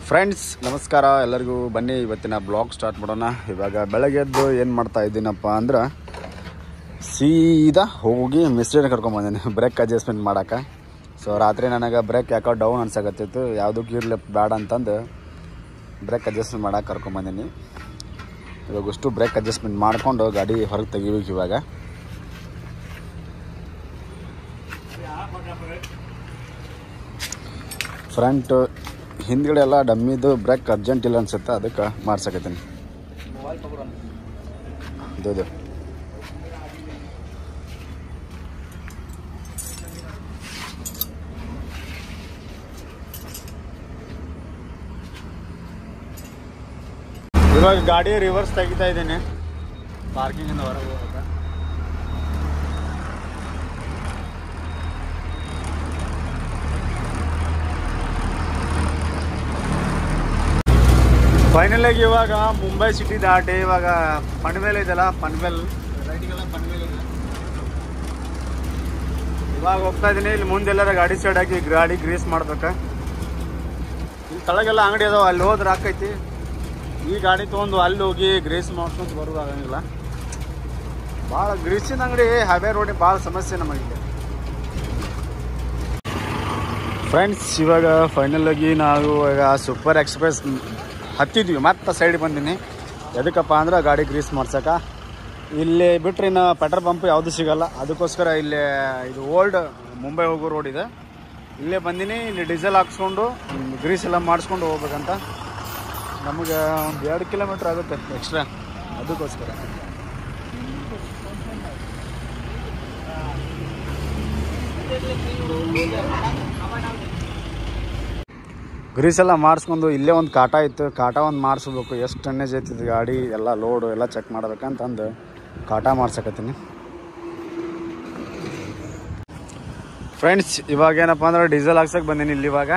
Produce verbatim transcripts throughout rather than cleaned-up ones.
Friends ನಮಸ್ಕಾರ ಎಲ್ಲರಿಗೂ. ಬನ್ನಿ ಇವತ್ತಿನ ಬ್ಲಾಗ್ ಸ್ಟಾರ್ಟ್ ಮಾಡೋಣ. ಇವಾಗ ಬೆಳಗ್ಗೆ ಎದ್ದು ಏನು ಮಾಡ್ತಾ ಇದ್ದೀನಪ್ಪ ಅಂದ್ರೆ ಸೀದಾ ಹೋಗಿ ಮಿಸ್ಟ್ರಿನ ಕರ್ಕೊಂಬಂದಿನಿ ಬ್ರೇಕ್ ಅಡ್ಜಸ್ಟ್ಮೆಂಟ್ ಮಾಡೋಕೆ. ಸೊ ರಾತ್ರಿ ನನಗೆ ಬ್ರೇಕ್ ಯಾಕೋ ಡೌನ್ ಅನ್ಸಕತ್ತಿತ್ತು, ಯಾವುದಕ್ಕೂ ಇರಲಿ ಬೇಡ ಅಂತಂದು ಬ್ರೇಕ್ ಅಡ್ಜಸ್ಟ್ಮೆಂಟ್ ಮಾಡೋಕೆ ಕರ್ಕೊಂಬಂದಿನಿ. ಇವಾಗ ಅಷ್ಟು ಬ್ರೇಕ್ ಅಡ್ಜಸ್ಟ್ಮೆಂಟ್ ಮಾಡಿಕೊಂಡು ಗಾಡಿ ಹೊರಗೆ ತೆಗಿಬೇಕು. ಇವಾಗ ಫ್ರಂಟ್ ಹಿಂದ್ಗಡೆ ಎಲ್ಲ ಡಮ್ಮಿದು ಬ್ರೇಕ್ ಅರ್ಜೆಂಟ್ ಇಲ್ಲ ಅನ್ಸುತ್ತೆ, ಅದಕ್ಕೆ ಮಾಡ್ಸಕತ್ತೀನಿ. ಇದು ಇವಾಗ ಗಾಡಿ ರಿವರ್ಸ್ ತೆಗಿತಾ ಇದ್ದೀನಿ ಪಾರ್ಕಿಂಗಿಂದ ಹೊರಗೆ ಹೋಗ್ಬೇಕು. ಫೈನಲಾಗಿ ಇವಾಗ ಮುಂಬೈ ಸಿಟಿ ದಾಟಿ ಇವಾಗ ಪನ್ವೇಲ್ ಇದೆಯಲ್ಲ, ಪನ್ವೇಲ್ ರೈಟಿಗೆಲ್ಲ ಪನ್ವೇಲ್ ಇದೆ. ಇವಾಗ ಹೋಗ್ತಾ ಇದ್ದೀನಿ. ಇಲ್ಲಿ ಮುಂದೆ ಎಲ್ಲರ ಗಾಡಿ ಸೈಡ್ ಹಾಕಿ ಗಾಡಿ ಗ್ರೀಸ್ ಮಾಡ್ಬೇಕು. ಇಲ್ಲಿ ತಳಗೆಲ್ಲ ಅಂಗಡಿ ಅದಾವ, ಅಲ್ಲಿ ಹೋದ್ರೆ ಹಾಕೈತಿ. ಈ ಗಾಡಿ ತೊಗೊಂಡು ಅಲ್ಲಿ ಹೋಗಿ ಗ್ರೀಸ್ ಮಾಡ್ಕೊಂಡು ಬರೋದು ಆಗಂಗಿಲ್ಲ. ಭಾಳ ಗ್ರೀಸಿನ ಅಂಗಡಿ ಹೈವೇ ರೋಡಿಗೆ ಭಾಳ ಸಮಸ್ಯೆ ನಮಗೆ. ಫ್ರೆಂಡ್ಸ್ ಇವಾಗ ಫೈನಲ್ ಆಗಿ ನಾವು ಇವಾಗ ಸೂಪರ್ ಎಕ್ಸ್ಪ್ರೆಸ್ ಹತ್ತಿದ್ವಿ, ಮತ್ತೆ ಸೈಡ್ ಬಂದೀನಿ. ಎದಕ್ಕಪ್ಪ ಅಂದ್ರೆ ಗಾಡಿ ಗ್ರೀಸ್ ಮಾಡ್ಸಕ್ಕೆ. ಇಲ್ಲಿ ಬಿಟ್ಟರೆ ಇನ್ನು ಪೆಟ್ರೋಲ್ ಪಂಪ್ ಯಾವುದು ಸಿಗೋಲ್ಲ, ಅದಕ್ಕೋಸ್ಕರ ಇಲ್ಲೇ ಇದು ಓಲ್ಡ್ ಮುಂಬೈ ಹೋಗೋ ರೋಡ್ ಇದೆ, ಇಲ್ಲೇ ಬಂದೀನಿ. ಇಲ್ಲಿ ಡೀಸೆಲ್ ಹಾಕ್ಸ್ಕೊಂಡು ಗ್ರೀಸ್ ಎಲ್ಲ ಮಾಡಿಸ್ಕೊಂಡು ಹೋಗ್ಬೇಕಂತ. ನಮಗೆ ಒಂದು ಎರಡು ಕಿಲೋಮೀಟ್ರ್ ಆಗುತ್ತೆ ಎಕ್ಸ್ಟ್ರಾ, ಅದಕ್ಕೋಸ್ಕರ. ಗ್ರೀಸ್ ಎಲ್ಲ ಮಾಡಿಸ್ಕೊಂಡು ಇಲ್ಲೇ ಒಂದು ಕಾಟ ಇತ್ತು, ಕಾಟ ಒಂದು ಮಾಡಿಸ್ಬೇಕು. ಎಷ್ಟು ಟನ್ನೇಜ್ ಐತಿದ್ದು ಗಾಡಿ ಎಲ್ಲ ಲೋಡು ಎಲ್ಲ ಚೆಕ್ ಮಾಡ್ಬೇಕಂತಂದು ಕಾಟ ಮಾಡ್ಸಕತ್ತೀನಿ. ಫ್ರೆಂಡ್ಸ್ ಇವಾಗ ಏನಪ್ಪ ಅಂದ್ರೆ ಡೀಸೆಲ್ ಹಾಕ್ಸಕ್ಕೆ ಬಂದೀನಿ ಇಲ್ಲಿ. ಇವಾಗ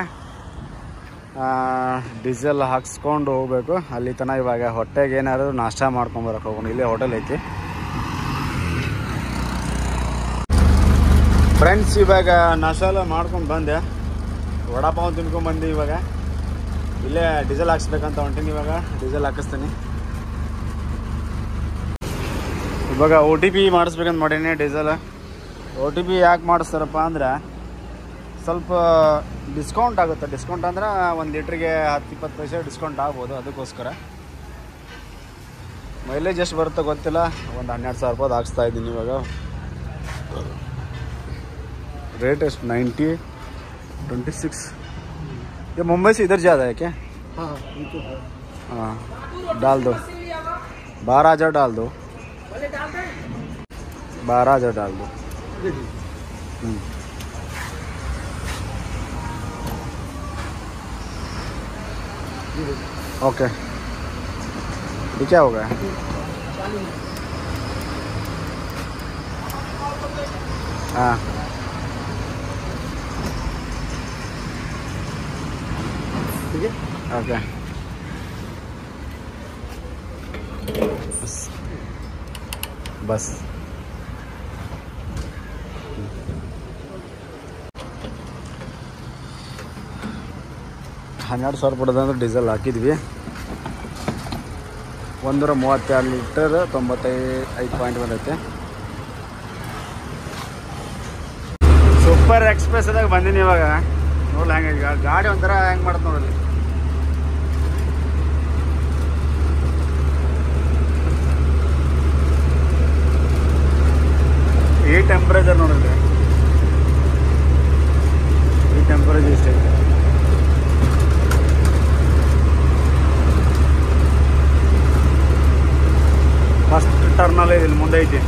ಡೀಸೆಲ್ ಹಾಕ್ಸ್ಕೊಂಡು ಹೋಗ್ಬೇಕು ಅಲ್ಲಿ ತನಕ. ಇವಾಗ ಹೊಟ್ಟೆಗೆ ಏನಾದ್ರು ನಾಷ್ಟ ಮಾಡ್ಕೊಂಬರಕ್ಕೆ ಹೋಗೋಣ. ಇಲ್ಲೇ ಹೋಟೆಲ್ ಐತಿ. ಫ್ರೆಂಡ್ಸ್ ಇವಾಗ ನಾಷ್ಟ ಎಲ್ಲ ಮಾಡ್ಕೊಂಡು ಬಂದೆ, ವಡಾಪಾವ್ ತಿನ್ಕೊಂಡ್ಬಂದು ಇವಾಗ ಇಲ್ಲೇ ಡೀಸೆಲ್ ಹಾಕ್ಸ್ಬೇಕಂತ ಹೊಂಟೀನಿ. ಇವಾಗ ಡೀಸೆಲ್ ಹಾಕಿಸ್ತೀನಿ. ಇವಾಗ ಓ ಟಿ ಪಿ ಮಾಡಿಸ್ಬೇಕಂತ ಮಾಡೀನಿ ಡೀಸೆಲ್. ಓ ಟಿ ಪಿ ಯಾಕೆ ಮಾಡಿಸ್ತಾರಪ್ಪ ಅಂದ್ರೆ ಸ್ವಲ್ಪ ಡಿಸ್ಕೌಂಟ್ ಆಗುತ್ತೆ. ಡಿಸ್ಕೌಂಟ್ ಅಂದ್ರೆ ಒಂದು ಲೀಟ್ರಿಗೆ ಹತ್ತು ಇಪ್ಪತ್ತು ಪೈಸೆ ಡಿಸ್ಕೌಂಟ್ ಆಗ್ಬೋದು, ಅದಕ್ಕೋಸ್ಕರ. ಮೈಲೇಜ್ ಎಷ್ಟು ಬರುತ್ತೆ ಗೊತ್ತಿಲ್ಲ, ಒಂದು ಹನ್ನೆರಡು ಸಾವಿರ ರೂಪಾಯಿ ಹಾಕ್ಸ್ತಾ ಇದ್ದೀನಿ ಇವಾಗ. ರೇಟ್ ಎಷ್ಟು? Ninety twenty six. ये मुंबई से इधर ज़्यादा है क्या? हाँ हाँ, डाल दो बारह हज़ार डाल दो बारह हज़ार डाल दो. ओके, ये क्या होगा? हाँ ओके. बस बस ಹನ್ನೆರಡು ಸಾವಿರ ಕೊಡೋದಂದ್ರೆ ಡೀಸೆಲ್ ಹಾಕಿದ್ವಿ. ಒಂದೂರ ಮೂವತ್ತೆರಡು ಲೀಟರ್ ತೊಂಬತ್ತೈದು ಪಾಯಿಂಟ್ ಬಂದೈತೆ. ಸೂಪರ್ ಎಕ್ಸ್ಪ್ರೆಸ್ ಅದಾಗ ಬಂದೀನಿ ಇವಾಗ. ನೋಡ್ಲಿ ಹೆಂಗೆ ಗಾಡಿ ಒಂಥರ ಹೆಂಗೆ ಮಾಡುತ್ತೆ ನೋಡಲಿ. ಈ ಟೆಂಪ್ರೇಚರ್ ನೋಡಿದ್ರೆ ಈ ಟೆಂಪ್ರೇಚರ್ ಇಷ್ಟೈತೆ. ಫಸ್ಟ್ ಟರ್ನಲ್ಲಿ ಇಲ್ಲಿ ಮುಂದೆ ಐತಿ.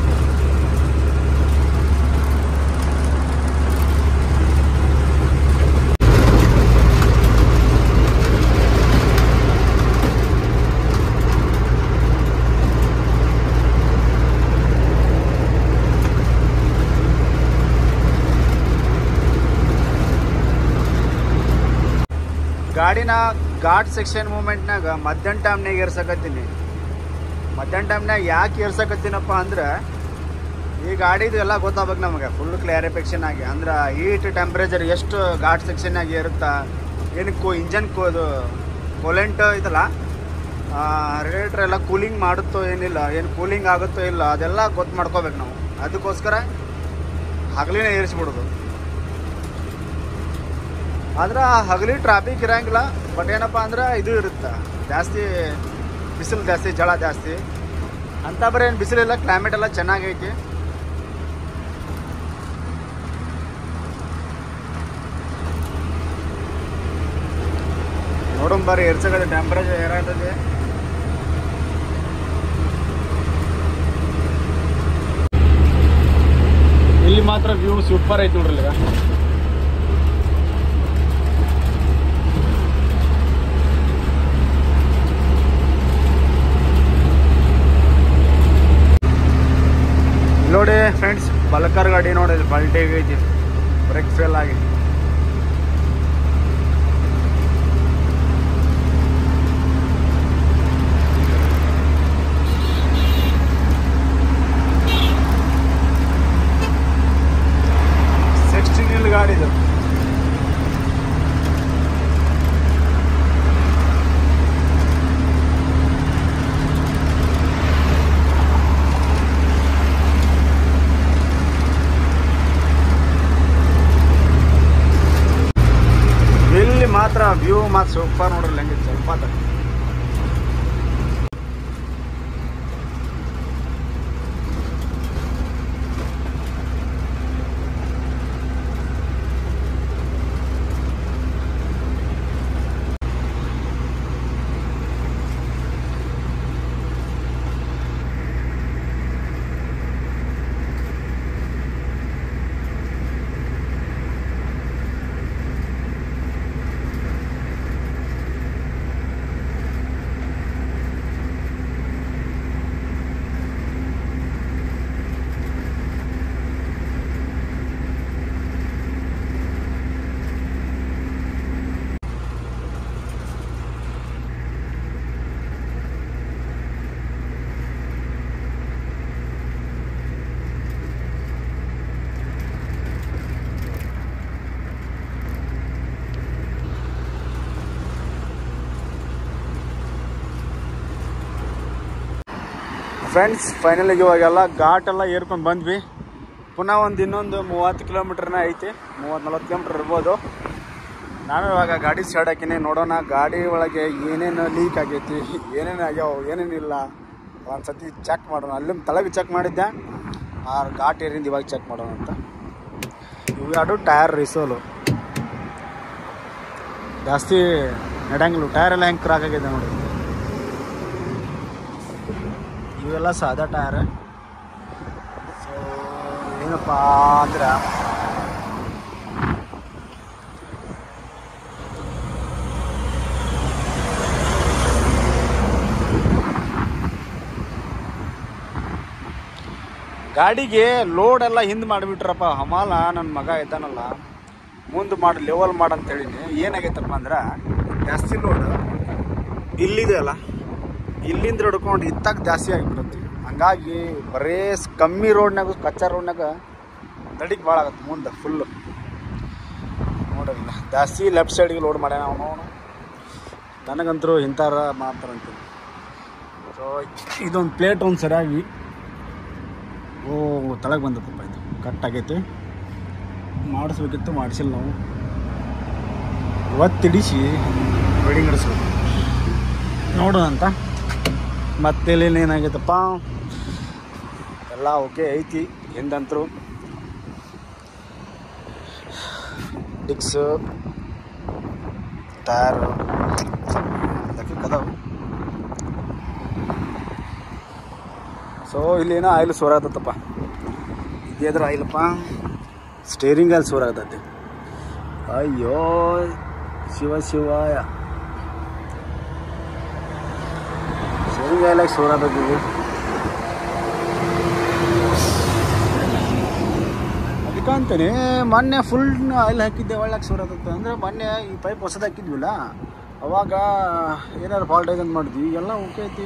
ಗಾಡಿನ ಘಾಟ್ ಸೆಕ್ಷನ್ ಮೂಮೆಂಟ್ನಾಗ ಮಧ್ಯಾಹ್ನ ಟೈಮ್ನಾಗ ಏರ್ಸಕತ್ತೀನಿ. ಮಧ್ಯಾಹ್ನ ಟೈಮ್ನಾಗ ಯಾಕೆ ಏರ್ಸಕತ್ತೀನಪ್ಪ ಅಂದ್ರೆ ಈ ಗಾಡಿದು ಎಲ್ಲ ಗೊತ್ತಾಗಬೇಕು ನಮಗೆ ಫುಲ್ ಕ್ಲಾರಿಫಿಕೇಷನ್ ಆಗಿ. ಅಂದ್ರೆ ಹೀಟ್ ಟೆಂಪ್ರೇಚರ್ ಎಷ್ಟು ಘಾಟ್ ಸೆಕ್ಷನ್ನಾಗಿ ಇರುತ್ತಾ, ಏನಕ್ಕೂ ಇಂಜನ್ ಅದು ಕೂಲೆಂಟ್ ಇದಲ್ಲ ರೇಡಿಯೇಟರ್ ಎಲ್ಲ ಕೂಲಿಂಗ್ ಮಾಡುತ್ತೋ ಏನಿಲ್ಲ, ಏನು ಕೂಲಿಂಗ್ ಆಗುತ್ತೋ ಇಲ್ಲ ಅದೆಲ್ಲ ಗೊತ್ತು ಮಾಡ್ಕೋಬೇಕು ನಾವು. ಅದಕ್ಕೋಸ್ಕರ ಹಗಲಿನೇ ಏರಿಸ್ಬಿಡೋದು. ಆದ್ರೆ ಹಗಲಿ ಟ್ರಾಫಿಕ್ ಇರೋಂಗಿಲ್ಲ. ಬಟ್ ಏನಪ್ಪ ಅಂದ್ರೆ ಇದು ಇರುತ್ತೆ, ಜಾಸ್ತಿ ಬಿಸಿಲು ಜಾಸ್ತಿ, ಜಳ ಜಾಸ್ತಿ ಅಂತ. ಬರೀ ಏನು ಬಿಸಿಲಿಲ್ಲ, ಕ್ಲೈಮೇಟ್ ಎಲ್ಲ ಚೆನ್ನಾಗೈತಿ. ನೋಡೋಣ ಬರ್ರಿ ಎರ್ಸಗದೆ ಟೆಂಪ್ರೇಚರ್ ಏನಾಗ್ತದೆ. ಇಲ್ಲಿ ಮಾತ್ರ ವ್ಯೂ ಸೂಪರ್ ಐತಿ ನೋಡ್ರಿ. ಈಗ ನೋಡಿ ಫ್ರೆಂಡ್ಸ್, ಬಲ್ಕರ್ ಗಾಡಿ ನೋಡಿ ಪಲ್ಟಿ ಐತಿ, ಬ್ರೇಕ್ ಫೇಲ್ ಆಗಿ. ಸಿಕ್ಸ್ಟೀನ್ ಇಲ್ಲಿ ಗಾಡಿ ಇದು. ಇಲ್ಲಿ ಮಾತ್ರ ವ್ಯೂ ಮಾತ್ರ ಸೂಪರ್ ನೋಡ್ರಿ. ಹೆಂಗೆ ಸ್ವಲ್ಪ ಫ್ರೆಂಡ್ಸ್, ಫೈನಲಿಗೆ ಇವಾಗೆಲ್ಲ ಘಾಟೆಲ್ಲ ಏರ್ಕೊಂಡು ಬಂದ್ವಿ. ಪುನಃ ಒಂದು ಇನ್ನೊಂದು ಮೂವತ್ತು ಕಿಲೋಮೀಟ್ರನ್ನ ಐತಿ, ಮೂವತ್ತು ನಲ್ವತ್ತು ಕಿಲೋಮೀಟ್ರ್ ಇರ್ಬೋದು. ನಾನು ಇವಾಗ ಗಾಡಿ ಸೈಡ್ ಹಾಕಿನಿ. ನೋಡೋಣ ಗಾಡಿ ಒಳಗೆ ಏನೇನು ಲೀಕ್ ಆಗೈತಿ, ಏನೇನು ಆಗ್ಯಾವ, ಏನೇನಿಲ್ಲ ಒಂದು ಸತಿ ಚೆಕ್ ಮಾಡೋಣ. ಅಲ್ಲಿ ತಳಗೆ ಚೆಕ್ ಮಾಡಿದ್ದೆ, ಆ ಘಾಟ್ ಏರಿಂದ ಇವಾಗ ಚೆಕ್ ಮಾಡೋಣ ಅಂತ. ಇವು ಎರಡು ಟೈರ್ ರಿಸೋಲು ಜಾಸ್ತಿ ನಡೆಯಂಗಿಲ್ಲ. ಟೈರ್ ಎಲ್ಲ ಹೆಂಗೆ ಕ್ರಾಕ್ ಆಗಿದೆ ನೋಡಿ. ಇವೆಲ್ಲ ಸಾದಾ ಟೈರ್. ಸೊ ಏನಪ್ಪ ಅಂದ್ರೆ ಗಾಡಿಗೆ ಲೋಡ್ ಎಲ್ಲ ಹಿಂದೆ ಮಾಡಿಬಿಟ್ರಪ್ಪ. ಹಮಾಲ ನನ್ನ ಮಗ ಇದ್ದಾನಲ್ಲ, ಮುಂದೆ ಮಾಡಿ ಲೆವೆಲ್ ಮಾಡಂತ ಹೇಳಿನಿ. ಏನಾಗೈತಪ್ಪ ಅಂದ್ರೆ ಜಾಸ್ತಿ ಲೋಡ್ ಇಲ್ಲಿದೆ ಅಲ್ಲ, ಇಲ್ಲಿಂದ ಹಿಡ್ಕೊಂಡು ಇತ್ತಾಗ ಜಾಸ್ತಿ ಆಗಿಬಿಡುತ್ತೆ. ಹಂಗಾಗಿ ಬರೇ ಕಮ್ಮಿ ರೋಡ್ನಾಗ, ಕಚ್ಚಾ ರೋಡ್ನಾಗ ದಡಿಗೆ ಭಾಳ ಆಗತ್ತೆ ಮುಂದೆ ಫುಲ್ಲು. ನೋಡೋದಿಲ್ಲ ಜಾಸ್ತಿ ಲೆಫ್ಟ್ ಸೈಡಿಗೆ ಲೋಡ್ ಮಾಡ್ಯಾನ ಅವನು. ನನಗಂತರೂ ಇಂಥರ ಮಾತ್ರ ಅಂತೀನಿ. ಸೊ ಇದೊಂದು ಪ್ಲೇಟ್ ಒಂದು ಸರಿಯಾಗಿ ಓ ತಳಗೆ ಬಂದತ್ತಪ್ಪ. ಇದು ಕಟ್ ಆಗೈತಿ, ಮಾಡಿಸ್ಬೇಕಿತ್ತು, ಮಾಡಿಸಿಲ್ಲ ನಾವು. ಇವತ್ತಿಡಿಸಿ ವೆಡಿಂಗ್ ನಡೆಸ್ಬೇಕು ನೋಡೋಣ ಅಂತ. ಮತ್ತೆ ಇಲ್ಲಿ ಏನಾಗೈತಪ್ಪ, ಎಲ್ಲ ಓಕೆ ಐತಿ. ಹಿಂದಂತರೂ ಡಿಕ್ಸು ಟೈರು ಲೆಕ್ಕಕ್ಕದಾವು. ಸೊ ಇಲ್ಲೇನೋ ಆಯಿಲ್ ಸೋರಾಗತ್ತಪ್ಪ. ಇದೇದ್ರ ಆಯಿಲಪ್ಪ, ಸ್ಟೇರಿಂಗ್ ಆಯಿಲ್ ಸೋರಾಗತ್ತೈತಿ. ಅಯ್ಯೋ ಶಿವ ಶಿವಾಯ, ಸ್ಟೇರಿಂಗ್ ಆಯಿಲಾಗಿ ಸೋರಾಗತ್ತೈತಿ. ಅದಕ್ಕೆ ಅಂತಾನೆ ಮೊನ್ನೆ ಫುಲ್ ಆಯಿಲ್ ಹಾಕಿದ್ದೆ, ಒಳ್ಳೆ ಸೋರಾಗತ್ತ. ಅಂದರೆ ಮೊನ್ನೆ ಈ ಪೈಪ್ ಹೊಸದು ಹಾಕಿದ್ವಿಲ್ಲ, ಅವಾಗ ಏನಾದ್ರು ಫಾಲ್ಟ್ ಐತೆ ಅಂತ ಮಾಡಿದ್ವಿ. ಈಗೆಲ್ಲ ಓಕೆ ಐತಿ.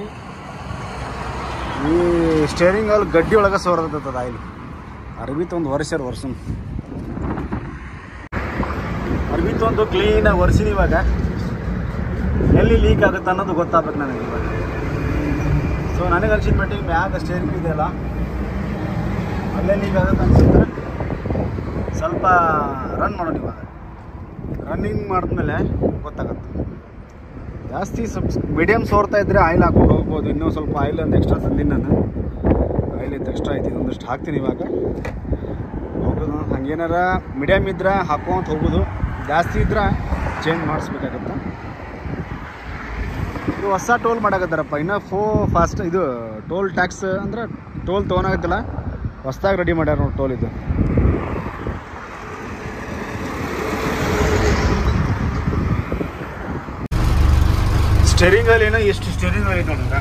ಈ ಸ್ಟೇರಿಂಗ್ ಅಲ್ಲಿ ಗಡ್ಡಿ ಒಳಗೆ ಸೋರತದ ಆಯಿಲ್. ಅರ್ಬಿ ತೊಂದು ವರ್ಷ ವರ್ಷ ಅರ್ಬಿ ತೊಂದು ಕ್ಲೀನಾಗಿ ಒರೆಸಿನಿ. ಇವಾಗ ಎಲ್ಲಿ ಲೀಕ್ ಆಗುತ್ತೆ ಅನ್ನೋದು ಗೊತ್ತಾಗ್ಬೇಕು ನನಗೆ ಇವಾಗ. ಸೊ ನನಗೆ ಅನ್ಸಿದ ಮಟ್ಟಿಗೆ ಮ್ಯಾಗ ಸ್ಟೇರಿಂಗ್ ಇದೆಯಲ್ಲ ಅಲ್ಲೇ ಲೀಕ್ ಆಗುತ್ತೆ ಅನ್ಸುತ್ತೆ. ಸ್ವಲ್ಪ ರನ್ ಮಾಡೋಣ ಇವಾಗ. ರನ್ನಿಂಗ್ ಮಾಡಿದ್ಮೇಲೆ ಗೊತ್ತಾಗುತ್ತೆ. ಜಾಸ್ತಿ ಸ್ವಲ್ಪ ಮೀಡಿಯಮ್ ಸೋರ್ತಾ ಇದ್ದರೆ ಆಯಿಲ್ ಹಾಕ್ಕೊಂಡು ಹೋಗ್ಬೋದು. ಇನ್ನೂ ಸ್ವಲ್ಪ ಆಯಿಲ್ ಒಂದು ಎಕ್ಸ್ಟ್ರಾ ತಂದಿನಿ ನಾನು. ಆಯಿಲ್ ಇದು ಎಕ್ಸ್ಟ್ರಾ ಐತಿ, ಒಂದಷ್ಟು ಹಾಕ್ತೀನಿ ಇವಾಗ ಹೋಗೋದು. ಹಂಗೇನಾರ ಮೀಡಿಯಮ್ ಇದ್ರೆ ಹಾಕ್ಕೊಂತ ಹೋಗೋದು, ಜಾಸ್ತಿ ಇದ್ರೆ ಚೇಂಜ್ ಮಾಡಿಸ್ಬೇಕಾಗತ್ತೆ. ಇದು ಹೊಸ ಟೋಲ್ ಮಾಡಾಕತ್ತಾರಪ್ಪ. ಇನ್ನೂ ಫೋ ಫಾಸ್ಟ್ ಇದು ಟೋಲ್ ಟ್ಯಾಕ್ಸ್ ಅಂದ್ರೆ ಟೋಲ್ ತೊಗೊಳಾಗತ್ತಲ್ಲ, ಹೊಸ್ದಾಗಿ ರೆಡಿ ಮಾಡ್ಯಾರ ನೋಡಿ ಟೋಲ್ ಇದು. ಸ್ಟೇರಿಂಗ್ ಆಯಿಲ್ ಏನೋ ಎಷ್ಟು ಸ್ಟೇರಿಂಗ್ ಆಯಿಲ್ ಐತಿ ನೋಡ್ರ,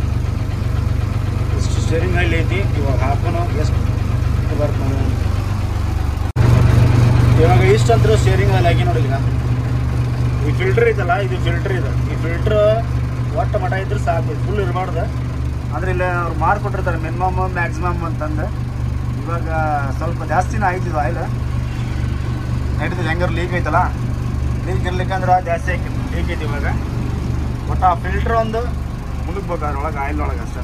ಎಷ್ಟು ಸ್ಟೇರಿಂಗ್ ಆಯಿಲ್ ಐತಿ. ಇವಾಗ ಹಾಕೋನು ಎಷ್ಟು ಬರ್ತ ಇವಾಗ ಇಷ್ಟು ಅಂತರೂ ಸ್ಟೇರಿಂಗ್ ಆಯಿಲ್ ಹಾಕಿ ನೋಡಿಲ್ಲ. ಈ ಫಿಲ್ಟರ್ ಐತಲ್ಲ, ಇದು ಫಿಲ್ಟರ್ ಇದೆ. ಈ ಫಿಲ್ಟ್ರ್ ಒಟ್ಟು ಮಠ ಇದ್ರೆ ಸಾಕು, ಫುಲ್ ಇರಬಾರ್ದು. ಅಂದರೆ ಇಲ್ಲ ಅವ್ರು ಮಾಡಿಕೊಟ್ಟಿರ್ತಾರೆ ಮಿನಿಮಮ್ ಮ್ಯಾಕ್ಸಿಮಮ್ ಅಂತಂದು. ಇವಾಗ ಸ್ವಲ್ಪ ಜಾಸ್ತಿನೇ ಆಯ್ತಿದ್ದು ಆಯಿಲ್ ನಡೀತದೆ. ಹೆಂಗಾರು ಲೀಕ್ ಐತಲ್ಲ, ಲೀಕ್ ಇರ್ಲಿಕ್ಕಂದ್ರೆ ಜಾಸ್ತಿ ಆಯ್ತು ಲೀಕ್ ಐತಿ ಇವಾಗ. ಒಟ್ಟು ಆ ಫಿಲ್ಟ್ರ್ ಒಂದು ಮುಳುಗ್ಬೇಕು ಅದ್ರೊಳಗೆ, ಆಯಿಲ್ ಒಳಗೆ ಅಷ್ಟೇ.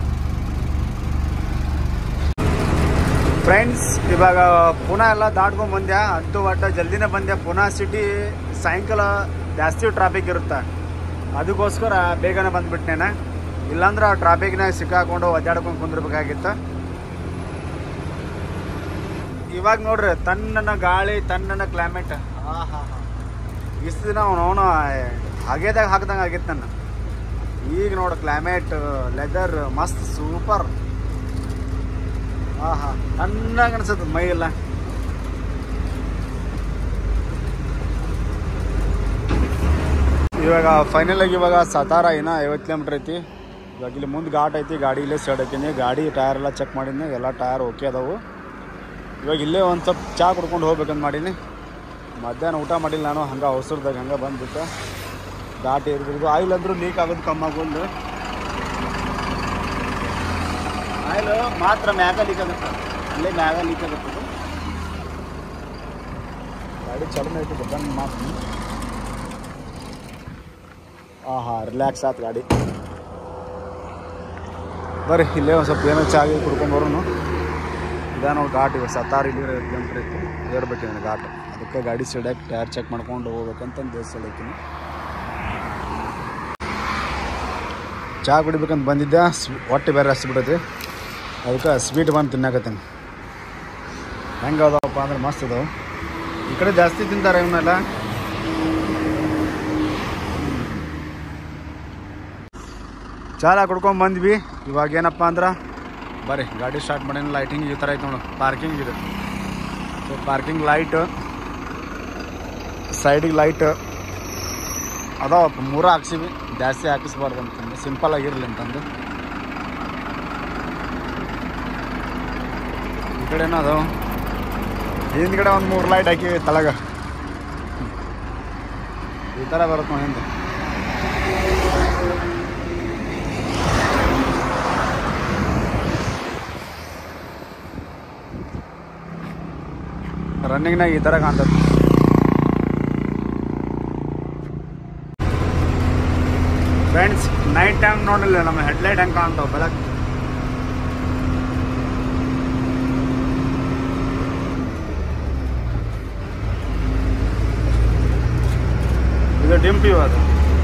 ಫ್ರೆಂಡ್ಸ್ ಇವಾಗ ಪುನಃ ಎಲ್ಲ ದಾಟ್ಕೊಂಡು ಬಂದ್ಯಾ, ಅಂತೂ ಒಟ್ಟು ಜಲ್ದಿನೇ ಬಂದ್ಯಾ. ಪುನಃ ಸಿಟಿ ಸಾಯಂಕಾಲ ಜಾಸ್ತಿ ಟ್ರಾಫಿಕ್ ಇರುತ್ತೆ, ಅದಕ್ಕೋಸ್ಕರ ಬೇಗನೆ ಬಂದುಬಿಟ್ನೇನ. ಇಲ್ಲಾಂದ್ರೆ ಆ ಟ್ರಾಫಿಕ್ನಾಗ ಸಿಕ್ಕಾಕೊಂಡು ಒದ್ದಾಡ್ಕೊಂಡು ಕುಂದಿರ್ಬೇಕಾಗಿತ್ತು. ಇವಾಗ ನೋಡ್ರಿ ತಣ್ಣನ ಗಾಳಿ, ತಣ್ಣನ ಕ್ಲೈಮೇಟ್. ಹಾಂ ಹಾಂ ಹಾಂ ಇಷ್ಟು ದಿನ ಅವನು ಹಾಗೇದಾಗ ಹಾಕ್ದಂಗೆ ಆಗಿತ್ತು ನನ್ನ. ಈಗ ನೋಡು ಕ್ಲೈಮೇಟ್, ಲೆದರ್ ಮಸ್ತ್ ಸೂಪರ್. ಹಾಂ ಹಾಂ ತಣ್ಣಗೆ ಅನ್ಸುತ್ತೆ ಮೈ ಎಲ್ಲ. ಇವಾಗ ಫೈನಲ್ ಆಗಿ ಇವಾಗ ಸತಾರ ಏನೋ ಐವತ್ತು ಕಿಲೋಮೀಟ್ರ್ ಐತಿ. ಇವಾಗ ಇಲ್ಲಿ ಮುಂದೆ ಘಾಟ್ ಐತಿ, ಗಾಡಿ ಇಲ್ಲೇ ಸೈಡ್ ಐತೀನಿ. ಗಾಡಿ ಟೈರ್ ಎಲ್ಲ ಚೆಕ್ ಮಾಡೀನಿ, ಎಲ್ಲ ಟೈರ್ ಓಕೆ ಅದಾವು. ಇವಾಗ ಇಲ್ಲೇ ಒಂದು ಸ್ವಲ್ಪ ಚಹಾ ಕುಡ್ಕೊಂಡು ಹೋಗ್ಬೇಕಂತ ಮಾಡೀನಿ. ಮಧ್ಯಾಹ್ನ ಊಟ ಮಾಡಿಲ್ಲ ನಾನು, ಹಂಗೆ ಅವಸರದಾಗ ಹಂಗೆ ಬಂದ್ಬಿಟ್ಟು ಘಾಟ್ ಇರ್ಬೋದು. ಆಯಿಲ್ ಅಂದರೂ ಲೀಕ್ ಆಗೋದು ಕಮ್ಮಾಗೊಂಡು, ಆಯಿಲ್ ಮಾತ್ರ ಮ್ಯಾಗ ಲೀಕ್ ಆಗುತ್ತೆ, ಅಲ್ಲೇ ಮ್ಯಾಗ ಲೀಕ್ ಆಗುತ್ತೆ. ಗಾಡಿ ಚಲನೆ ಐತಿ ಬಂದು ಮಾತು. ಹಾಂ ಹಾಂ ರಿಲ್ಯಾಕ್ಸ್ ಆಯ್ತು ಗಾಡಿ. ಬರ್ರಿ ಇಲ್ಲೇ ಒಂದು ಸ್ವಲ್ಪ ಏನೋ ಚಹಾ ಕುಡ್ಕೊಂಬರೋನು. ಇದೇ ನೋಡಿ ಘಾಟ್. ಇವಾಗ ಸತ್ತಾರು ಇಲ್ಲಿ ಕಿಲೋಮೀಟ್ರ್ ಐತಿ, ಏರ್ಬೇಕಿದೆ ಘಾಟ್. ಅದಕ್ಕೆ ಗಾಡಿ ಸೈಡಾಗಿ ಟೈರ್ ಚೆಕ್ ಮಾಡ್ಕೊಂಡು ಹೋಗ್ಬೇಕಂತ ದೇವಸ್ಥಾನ ಐತೀನಿ. ಚಹಾ ಕುಡಿಬೇಕಂತ ಬಂದಿದ್ದೆ, ಹೊಟ್ಟೆ ಬೇರೆ ಹಸ್ಬಿಟ್ಟೈತಿ. ಅದಕ್ಕೆ ಸ್ವೀಟ್ ಬಂದು ತಿನ್ನಾಕತ್ತೀನಿ. ಹೆಂಗೆ ಅದಾವಪ್ಪ ಅಂದ್ರೆ ಮಸ್ತ್ ಅದಾವೆ. ಈ ಕಡೆ ಜಾಸ್ತಿ ತಿಂತಾರೆ ಇವನ್ನೆಲ್ಲ. ಚಾಲ ಕುಡ್ಕೊಂಡು ಬಂದ್ವಿ. ಇವಾಗ ಏನಪ್ಪ ಅಂದ್ರೆ ಬರ್ರಿ ಗಾಡಿ ಸ್ಟಾರ್ಟ್ ಮಾಡೀನಿ. ಲೈಟಿಂಗ್ ಈ ಥರ ಐತೆ ನೋಡು, ಪಾರ್ಕಿಂಗ್ ಇದೆ. ಸೊ ಪಾರ್ಕಿಂಗ್ ಲೈಟ್, ಸೈಡಿಗೆ ಲೈಟ್ ಅದಾವಪ್ಪ, ಮೂರು ಹಾಕ್ಸಿವಿ. ಜಾಸ್ತಿ ಹಾಕಿಸ್ಬಾರ್ದು ಅಂತಂದು, ಸಿಂಪಲ್ ಆಗಿರಲಿ ಅಂತಂದು. ಈ ಕಡೆನೂ ಅದಾವ. ಹಿಂದ್ಗಡೆ ಒಂದು ಮೂರು ಲೈಟ್ ಹಾಕಿವಿ ತಳಗ. ಈ ಥರ ಬರುತ್ತೆ ನೋಡಿ ಹಿಂದೆ. ರನ್ನಿಂಗ್ನಾಗ ಈ ಥರ ಕಾಣ್ತದೆ. ಫ್ರೆಂಡ್ಸ್ ನೈಟ್ ಟೈಮ್ ನೋಡಿಲ್ಲ ನಮ್ಮ ಹೆಡ್ಲೈಟ್ ಹೆಂಗೆ ಕಾಣ್ತಾವೆ ಬೆಳಕು. ಇದು ಡಿಮ್ ವ್ಯೂ ಅದು.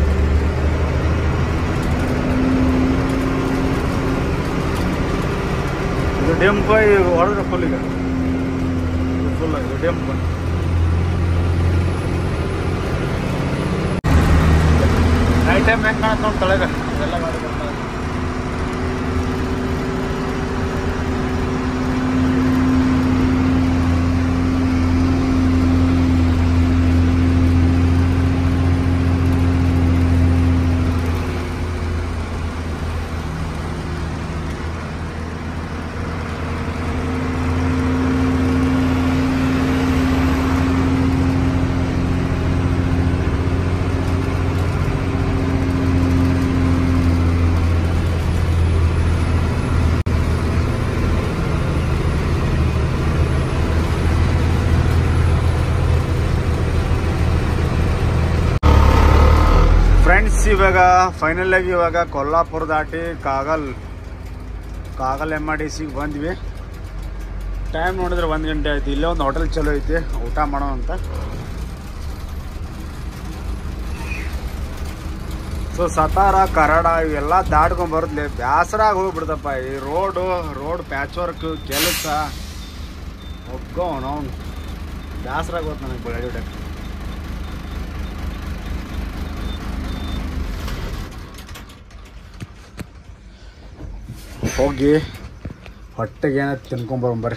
ಇದು ಡಿಮ್ ಹೊಡೆದ್ರೆ ಫುಲ್. ಈಗ ಫುಲ್ ಇದು ಡಿಮ್. ನೈಟ್ ಟೈಮ್ ಹೆಂಗೆ ಕಾಣುತ್ತೆ ನೋಡಿ ತಳಗ ಎಲ್ಲ ಗಾಡಿ ಬರ್ತಾರೆ. ಇವಾಗ ಫೈನಲ್ ಆಗಿ ಇವಾಗ ಕೊಲ್ಲಾಪುರ ದಾಟಿ Kagal Kagal M I D ಸಿಗೆ ಬಂದ್ವಿ. ಟೈಮ್ ನೋಡಿದ್ರೆ ಒಂದು ಗಂಟೆ ಆಯ್ತು. ಇಲ್ಲೇ ಒಂದು ಹೋಟೆಲ್ ಚಲೋ ಐತಿ, ಊಟ ಮಾಡೋಣ ಅಂತ. ಸೊ ಸತಾರ ಕರಡ ಇವೆಲ್ಲ ದಾಟ್ಕೊಂಡ್ ಬರುತ್ತಲೆ ಬ್ಯಾಸರಾಗಿ ಹೋಗ್ಬಿಡ್ತಪ್ಪ. ಈ ರೋಡು ರೋಡ್ ಪ್ಯಾಚ್ ವರ್ಕ್ ಕೆಲಸ ಒಗ್ಗೋ ನಾವು ಬ್ಯಾಸರಾಗಿ ಹೋಗ್ತು ನನಗೆ ಬೆಳಗ್ಗೆ ಹೊಡ್ಯಕ್ಕೆ. ಹೋಗಿ ಹೊಟ್ಟೆಗೆ ಏನ ತಿನ್ಕೊಂಬರ್ರಿ.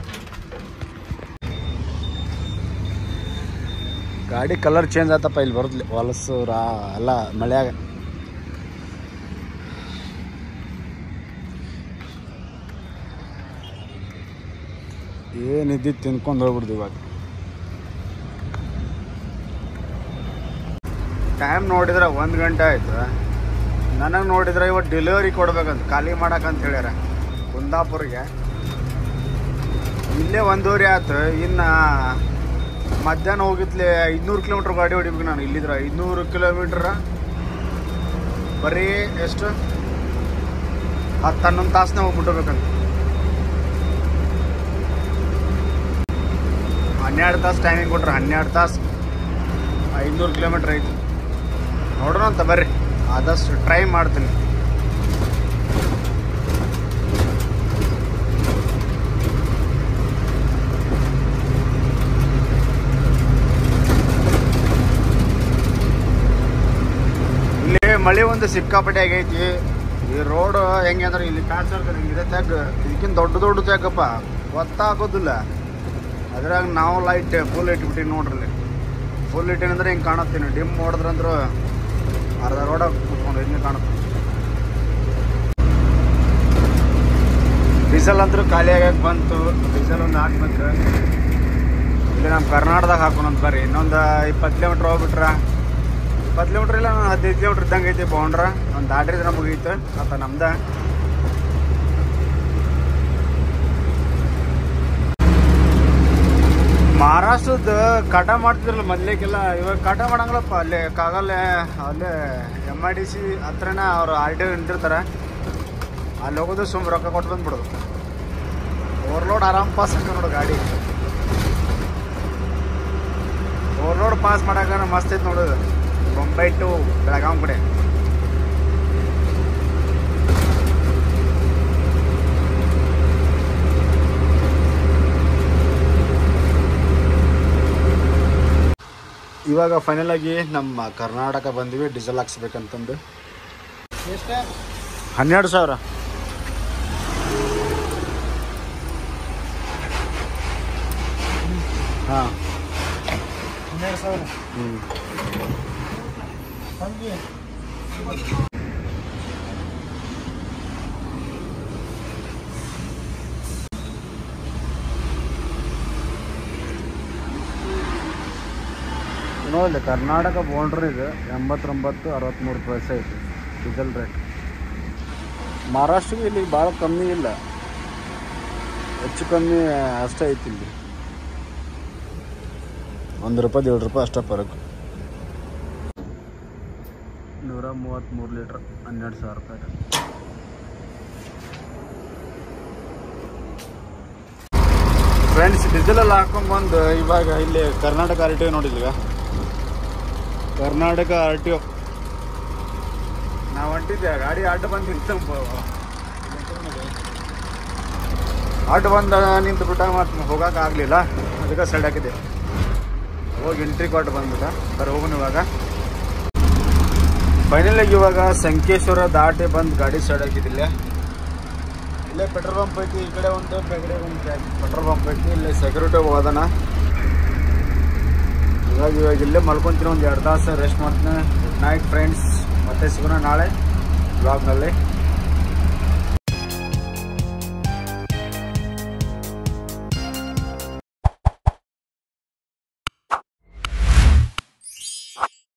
ಗಾಡಿ ಕಲರ್ ಚೇಂಜ್ ಆತಪ್ಪ ಇಲ್ಲಿ ಬರುತ್ತಲಿ ಹೊಲಸು ರಾ ಎಲ್ಲ ಮಳೆಯಾಗ. ಏನಿದ್ದು ತಿನ್ಕೊಂಡು ಹೋಗ್ಬಿಡ್ದು. ಇವಾಗ ಟೈಮ್ ನೋಡಿದ್ರೆ ಒಂದು ಗಂಟೆ ಆಯ್ತು. ನನಗೆ ನೋಡಿದ್ರೆ ಇವತ್ತು ಡೆಲಿವರಿ ಕೊಡ್ಬೇಕಂತ ಖಾಲಿ ಮಾಡಕ್ಕಂತ ಹೇಳ್ಯಾರ ಕುಂದಾಪುರಿಗೆ. ಇಲ್ಲೇ ಒಂದೂವರೆ ಆಯ್ತು. ಇನ್ನು ಮಧ್ಯಾಹ್ನ ಹೋಗಿತ್ಲೆ ಐದುನೂರು ಕಿಲೋಮೀಟ್ರ್ ಗಾಡಿ ಹೊಡಿಬೇಕು ನಾನು. ಇಲ್ಲಿದ್ರೆ ಐದುನೂರು ಕಿಲೋಮೀಟ್ರ ಬರೀ ಎಷ್ಟು ಹತ್ತು ಹನ್ನೊಂದು ತಾಸನ್ನ ಹೋಗ್ಬಿಟ್ಬೇಕಂತ. ಹನ್ನೆರಡು ತಾಸು ಟೈಮಿಂಗ್ ಕೊಟ್ರೆ ಹನ್ನೆರಡು ತಾಸು ಐದುನೂರು ಕಿಲೋಮೀಟ್ರ್ ಐತಿ. ನೋಡೋಣ ಅಂತ ಬರ್ರಿ, ಆದಷ್ಟು ಟ್ರೈ ಮಾಡ್ತೀನಿ. ಇಲ್ಲಿ ಮಳೆ ಒಂದು ಸಿಕ್ಕಾಪಟ್ಟೆ ಆಗೈತಿ. ಈ ರೋಡ್ ಹೆಂಗೆ ಅಂದ್ರೆ ಇಲ್ಲಿ ಪ್ಯಾಚ್ ಇರ್ತಾರೆ ಹಿಂಗಿದೆ ತೆಗ್, ಇದಕ್ಕಿಂತ ದೊಡ್ಡ ದೊಡ್ಡ ತೆಗಪ್ಪ ಗೊತ್ತಾಗೋದಿಲ್ಲ. ಅದ್ರಾಗ ನಾವು ಲೈಟ್ ಫುಲ್ ಇಟ್ಬಿಟ್ಟಿನಿ ನೋಡ್ರಿ. ಫುಲ್ ಇಟ್ಟಿನಂದ್ರೆ ಹಿಂಗೆ ಕಾಣತ್ತೀನಿ. ಡಿಮ್ ನೋಡಿದ್ರಂದ್ರೆ ಅರ್ಧ ರೋಡಾಗ ಕೂತ್ಕೊಂಡು ಹಿಂಗೆ ಕಾಣುತ್ತೆ. ಡೀಸೆಲ್ ಅಂತೂ ಖಾಲಿ ಆಗಕ್ಕೆ ಬಂತು. ಡೀಸೆಲ್ ಒಂದು ಹಾಕ್ಬೇಕು. ಇಲ್ಲಿ ನಮ್ಮ ಕರ್ನಾಟಕದಾಗ ಹಾಕೋಣಂತ ಬರ್ರಿ. ಇನ್ನೊಂದು ಇಪ್ಪತ್ತು ಕಿಲೋಮೀಟ್ರ್ ಹೋಗ್ಬಿಟ್ರ, ಇಪ್ಪತ್ತು ಕಿಲೋಮೀಟ್ರ್ ಇಲ್ಲ ನಾನು ಹದಿನೈದು ಕಿಲೋಮೀಟ್ರ್ ಇದ್ದಂಗೆ ಐತಿ ಬೌಂಡ್ರ. ಒಂದು ದಾಟ್ರಿದ್ರೆ ಮುಗೀತು ಆತ ನಮ್ದ. ಮಹಾರಾಷ್ಟ್ರದ ಕಾಟ ಮಾಡ್ತಿದ್ರಲ್ಲ ಮೊದ್ಲೇಗೆಲ್ಲ, ಇವಾಗ ಕಾಟ ಮಾಡಂಗಿಲ್ಲಪ್ಪ. ಅಲ್ಲೇ ಕಾಗಲ್ಲೇ ಅಲ್ಲೇ ಎಮ್ ಐ ಡಿ ಸಿ ಹತ್ರನೇ ಅವ್ರು ಆರ್ ಟಿ ಒ ನಿಂತಿರ್ತಾರೆ. ಅಲ್ಲಿ ಹೋಗೋದು ಸುಮ್ಮನೆ ರೊಕ್ಕ ಕೊಟ್ಟು ಬಂದ್ಬಿಡೋದು. ಓವರ್ಲೋಡ್ ಆರಾಮ್ ಪಾಸ್ ಹಾಕ ನೋಡು ಗಾಡಿ. ಓವರ್ಲೋಡ್ ಪಾಸ್ ಮಾಡಾಕ ಮಸ್ತ್ ಐತೆ ನೋಡೋದು. ಮುಂಬೈ ಟು ಬೆಳಗಾಂ ಕಡೆ. ಇವಾಗ ಫೈನಲ್ ಆಗಿ ನಮ್ಮ ಕರ್ನಾಟಕ ಬಂದ್ವಿ ಡೀಸೆಲ್ ಹಾಕ್ಸ್ಬೇಕಂತಂದು. ಹನ್ನೆರಡು ಸಾವಿರ ಹಾಂ ಹನ್ನೆರಡು ಸಾವಿರ ಹ್ಞೂ ನೋಡಲಿ. ಕರ್ನಾಟಕ ಬೌಂಡ್ರಿ ಇದೆ ಎಂಬತ್ತೊಂಬತ್ತು ಅರವತ್ತ್ಮೂರು ಪೈಸೆ ಐತಿ ಡೀಸೆಲ್ ರೇಟ್. ಮಹಾರಾಷ್ಟ್ರಕ್ಕೆ ಇಲ್ಲಿ ಭಾಳ ಕಮ್ಮಿ ಇಲ್ಲ, ಹೆಚ್ಚು ಕಮ್ಮಿ ಅಷ್ಟೇ ಐತಿ. ಇಲ್ಲಿ ಒಂದು ರೂಪಾಯಿ ಏಳು ರೂಪಾಯಿ ಅಷ್ಟೇ ಫರಕು. ನೂರ ಮೂವತ್ತ್ಮೂರು ಲೀಟ್ರ್ ಹನ್ನೆರಡು ಸಾವಿರ ರೂಪಾಯಿ. ಫ್ರೆಂಡ್ಸ್ ಡೀಸೆಲೆಲ್ಲ ಹಾಕೊಂಡ್ಬಂದು ಇವಾಗ ಇಲ್ಲಿ ಕರ್ನಾಟಕ ಆರ್ ಟಿ ಒ ನೋಡಿದ್ವಿ. ಕರ್ನಾಟಕ ಆರ್ ಟಿ ಒ ನಾವು ಹೊಂಟಿದ್ದೆ. ಗಾಡಿ ಆಟೋ ಬಂದು ನಿಂತ ಆಟೋ ಬಂದ ನಿಂತು ಬಿಟ್ಟ ಮತ್ತು ಹೋಗೋಕೆ ಆಗಲಿಲ್ಲ. ಅದಕ್ಕೆ ಸೈಡ್ ಹಾಕಿದೆ. ಹೋಗಿ ಎಂಟ್ರಿ ಕೊಟ್ಟು ಬಂದ್ಬಿಟ್ಟ. ಬರೀ ಹೋಗೋಣ ಇವಾಗ. ಫೈನಲಾಗಿ ಇವಾಗ ಸಂಕೇಶ್ವರ ದಾಟಿ ಬಂದು ಗಾಡಿ ಸೈಡ್ ಹಾಕಿದ್ದಿಲ್ಲ. ಇಲ್ಲೇ ಪೆಟ್ರೋಲ್ ಪಂಪ್ ಐತಿ. ಈ ಕಡೆ ಒಂದು ಕಡೆ ಒಂದು ಪೆಟ್ರೋಲ್ ಪಂಪ್ ಐತಿ. ಇಲ್ಲಿ ಸೆಕ್ಯೂರಿಟಿ ಹೋಗೋದನ. ಇವಾಗ ಇವಾಗ ಇಲ್ಲೇ ಮಲ್ಕೊತೀನಿ. ಒಂದು ಎರಡು ತಾಸು ರೆಸ್ಟ್ ಮಾಡ್ತೀನಿ. Good night friends. ಮತ್ತೆ ಸಿಗೋಣ ನಾಳೆ ಬ್ಲಾಗ್ನಲ್ಲಿ.